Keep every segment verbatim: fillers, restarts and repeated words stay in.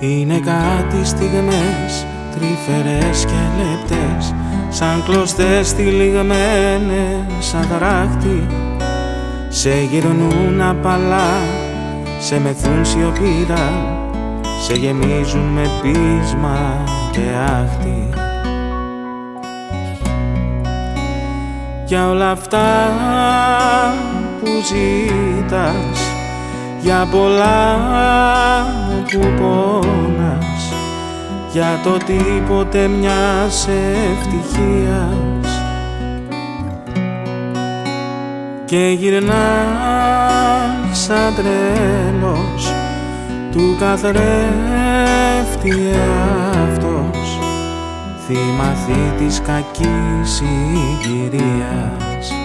Είναι κάτι στιγμές τρυφερές και λεπτές, σαν κλωστές τυλιγμένες σαν δράχτη. Σε γυρνούν απαλά, σε μεθούν σιωπήρα, σε γεμίζουν με πείσμα και άχτη. Για όλα αυτά που ζήτας, για πολλά που πόνας, για το τίποτε μιας ευτυχίας, και γυρνάς σαν τρέλος του καθρέφτη εαυτός, θύμα της κακής συγκυρίας.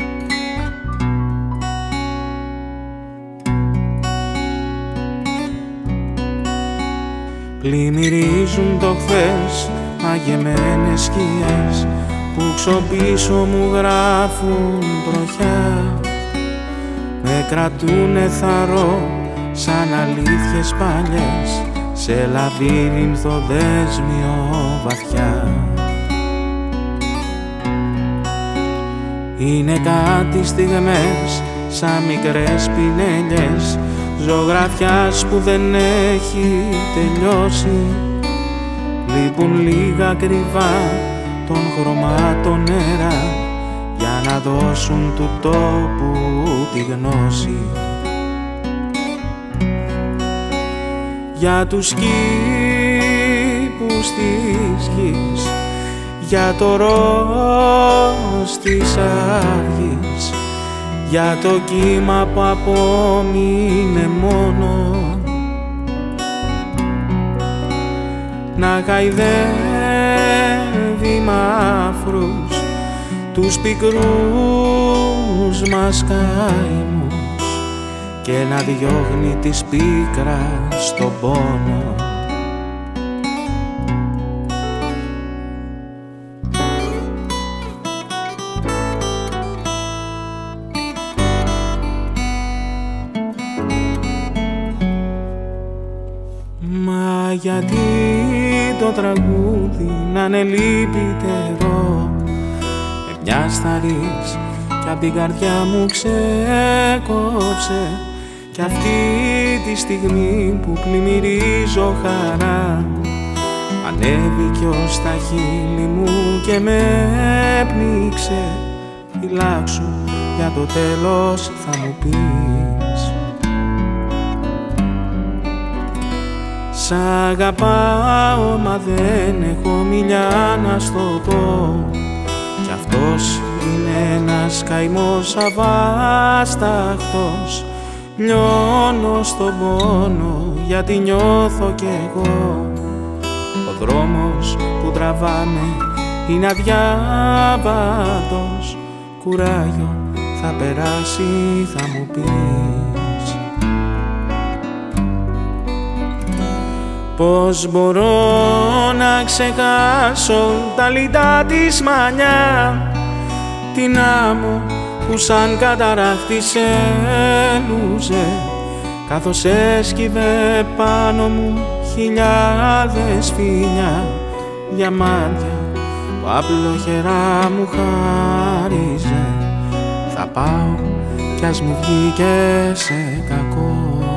Πλημμυρίζουν το χθες μαγεμένες σκιές που ξοπίσω μου γράφουν τροχιά. Με κρατούνε θαρώ σαν αλήθειες παλιές σε λαβύρινθο δέσμιο βαθιά. Είναι κάτι στιγμές σαν μικρές πινέλιες ζωγραφιάς που δεν έχει τελειώσει. Λείπουν λίγα κρυβά των χρωμάτων νερά για να δώσουν του τόπου τη γνώση. Για τους κήπους της γης, για το ροζ της αυγής, για το κύμα που απόμεινε μόνο να χαϊδεύει μαύρους τους πικρούς μας καημούς και να διώχνει της πίκρας στον πόνο. Μα γιατί το τραγούδι να είναι λυπητερό, με μια σταρής κι απ' την καρδιά μου ξεκόψε, κι αυτή τη στιγμή που πλημμυρίζω χαρά ανέβηκε ως τα χείλη μου και με πνίξε. Φυλάξου, για το τέλος θα μου πεις. Σ' αγαπάω μα δεν έχω μιλιά να στο πω, κι αυτός είναι ένας καημός αβάσταχτος. Λιώνω στον πόνο γιατί νιώθω κι εγώ. Ο δρόμος που τραβάμε είναι αδιάβατος. Κουράγιο, θα περάσει θα μου πεις. Πώς μπορώ να ξεχάσω τα λιτά της μανιά, την άμμο που σαν καταράχτη σε λούζε, καθώς έσκυβε πάνω μου χιλιάδες φίνια, διαμάντια που απλοχερά μου χάριζε. Θα πάω κι ας μου βγει και σε κακό.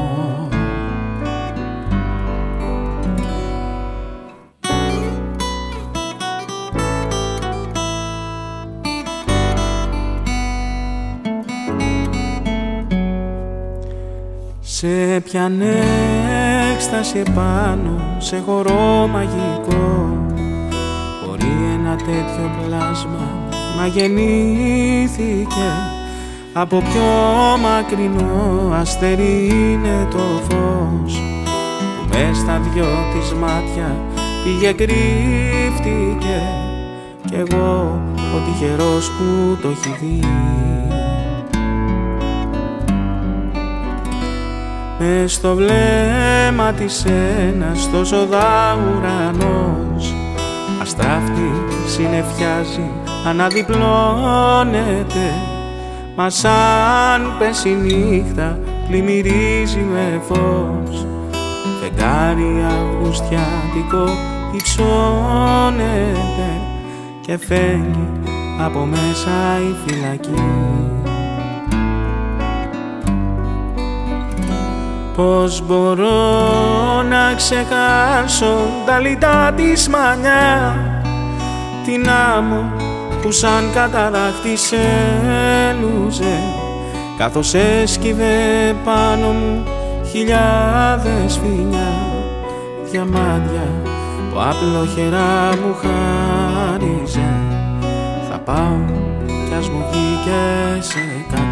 Σε πιάνε έκσταση επάνω σε χορό μαγικό. Μπορεί ένα τέτοιο πλάσμα να γεννήθηκε από πιο μακρινό αστέρι. Είναι το φως που μες στα δυο της μάτια πήγε κρύφτηκε, κι εγώ ο τυχερός που το έχει δει. Μες στο βλέμμα της ένας τόσο δα ουρανός, αστράφτη συννεφιάζει, αναδιπλώνεται, μα σαν πέσει νύχτα πλημμυρίζει με φως. φεγγάρι αυγουστιάτικο υψώνεται και φεύγει από μέσα η φυλακή. Πώς μπορώ να ξεχάσω τα λιτά της μανιά, την άμμο που σαν καταράχτης έλουζε, καθώς έσκυβε πάνω μου χιλιάδες φιλιά, διαμάντια που απλοχερά μου χάριζε. Θα πάω κι ας μου βγει και σε κάτι